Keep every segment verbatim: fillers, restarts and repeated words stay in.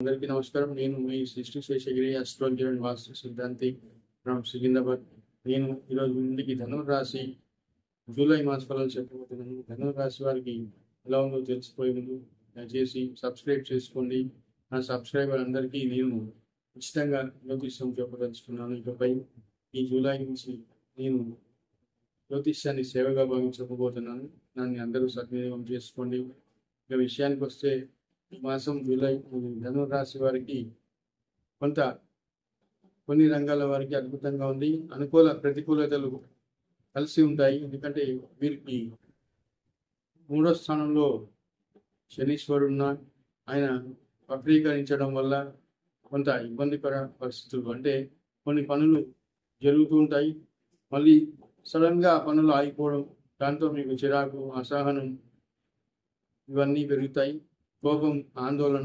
అందరికీ నమస్కారం. నేను మీ సృష్టి శేషగిరి అస్ట్రాలజీ అండ్ వాస్తు సిద్ధాంతి ఫ్రమ్ సికింద్రాబాద్. నేను ఈరోజు ముందుకి ధనుర్ రాశి జూలై మాస ఫలాలు చెప్పబోతున్నాను. ధనుర్ రాశి వారికి ఎలా ఉందో తెలిసిపోయే ముందు దయచేసి సబ్స్క్రైబ్ చేసుకోండి. నా సబ్స్క్రైబర్ అందరికీ నేను ఉచితంగా జ్యోతిష్యం చెప్పదలుచుకున్నాను. ఇకపై ఈ జూలై నుంచి నేను జ్యోతిష్యాన్ని సేవగా భావించకపోతున్నాను. దాన్ని అందరూ సద్వినియోగం చేసుకోండి. ఇక విషయానికి వస్తే ఈ మాసం జూలై ధనుర్ రాశి వారికి కొంత కొన్ని రంగాల వారికి అద్భుతంగా ఉంది. అనుకూల ప్రతికూలతలు కలిసి ఉంటాయి. ఎందుకంటే వీరికి మూడో స్థానంలో శనీశ్వరుడున్న ఆయన వక్రీకరించడం వల్ల కొంత ఇబ్బందికర పరిస్థితులు, అంటే కొన్ని పనులు జరుగుతూ ఉంటాయి, మళ్ళీ సడన్గా ఆ పనులు ఆగిపోవడం, దాంతో మీకు చిరాకు, అసహనం ఇవన్నీ పెరుగుతాయి. కోపం, ఆందోళన,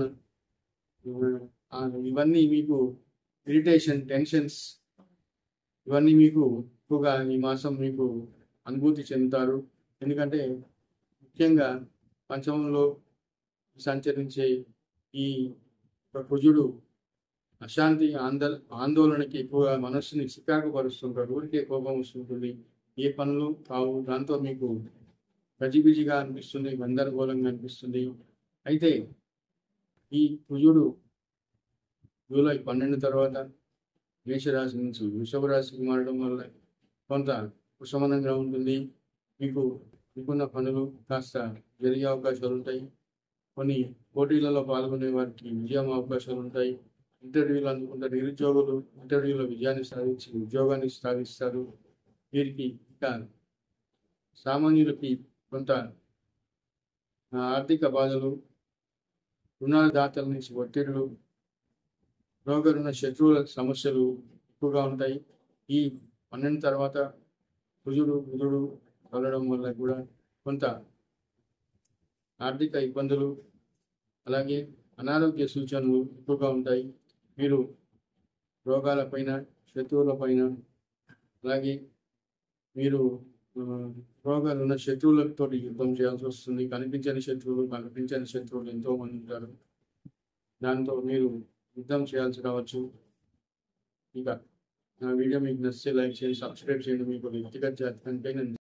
ఇవన్నీ మీకు ఇరిటేషన్, టెన్షన్స్ ఇవన్నీ మీకు ఎక్కువగా ఈ మాసం మీకు అనుభూతి చెందుతారు. ఎందుకంటే ముఖ్యంగా పంచమంలో సంచరించే ఈ కుజుడు అశాంతి, ఆందోళ ఆందోళనకి ఎక్కువగా మనస్సుని చికాకు పరుస్తుంటారు. ఊరికే కోపం వస్తుంటుంది, ఏ పనులు కావు, దాంతో మీకు గజిబిజిగా అనిపిస్తుంది, గందరగోళంగా అనిపిస్తుంది. అయితే ఈ కుజుడు జూలై పన్నెండు తర్వాత మేషరాశి నుంచి వృషభ రాశికి మారడం వల్ల కొంత ఉపశమనంగా ఉంటుంది. మీకు అనుకున్న పనులు కాస్త జరిగే అవకాశాలు ఉంటాయి. కొన్ని పోటీలలో పాల్గొనే వారికి విజయం అవకాశాలు ఉంటాయి. ఇంటర్వ్యూలు అందుకుంట నిరుద్యోగులు ఇంటర్వ్యూలో విజయాన్ని సాధించి ఉద్యోగాన్ని సాధిస్తారు. వీరికి ఇంకా సామాన్యులకి కొంత ఆర్థిక బాధలు, రుణదాతల నుంచి ఒత్తిడులు, రోగరుణ శత్రువుల సమస్యలు ఎక్కువగా ఉంటాయి. ఈ పన్నెండు తర్వాత కుజుడు బుధుడు కలవడం వల్ల కూడా కొంత ఆర్థిక ఇబ్బందులు, అలాగే అనారోగ్య సూచనలు ఎక్కువగా ఉంటాయి. మీరు రోగాలపైన, శత్రువులపైన, అలాగే మీరు రోగాలు ఉన్న శత్రువులతో యుద్ధం చేయాల్సి వస్తుంది. కనిపించని శత్రువులు, కనిపించని శత్రువులు ఎంతో మంది ఉంటారు. దాంతో మీరు యుద్ధం చేయాల్సి రావచ్చు. ఇక నా వీడియో మీకు నచ్చితే లైక్ చేయండి, సబ్స్క్రైబ్ చేయండి. మీకు వ్యక్తిగత జాతకంపై నేను